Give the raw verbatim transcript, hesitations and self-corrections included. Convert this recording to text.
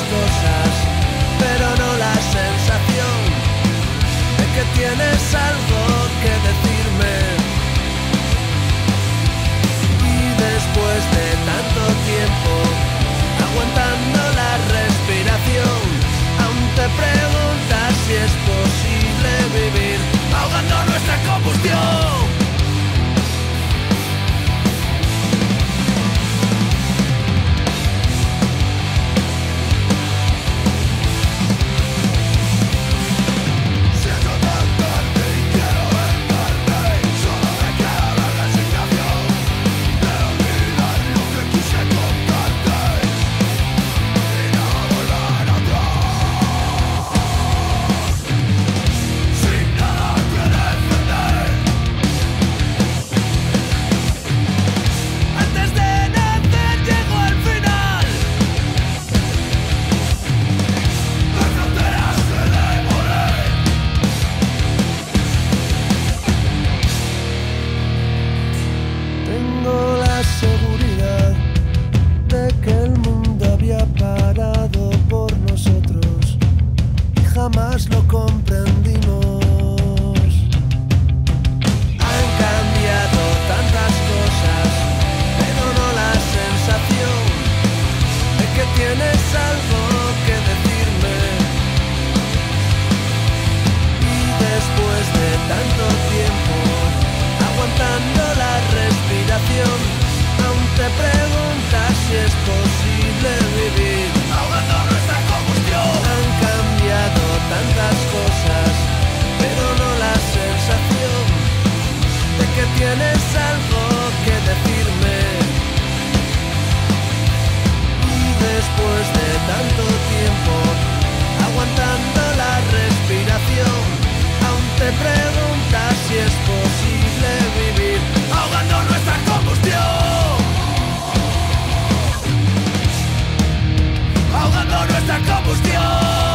cosas, pero no la sensación de que tienes algo que decirme. Y después de tanto tiempo aguantando la respiración, aún te preguntas si es posible vivir ahogando nuestra combustión. Jamás lo comprendimos. Han cambiado tantas cosas, pero no la sensación de que tienes algo que decirme. Y después de tanto tiempo aguantando la respiración, aún te preguntas si es posible vivir ahogando nuestra combustión. Han cambiado tantas cosas, pero no la sensación de que tienes algo que decirme. Y después de tanto tiempo aguantando la respiración, aún te preguntas si es posible vivir ahogando nuestra combustión. Ahogando nuestra combustión.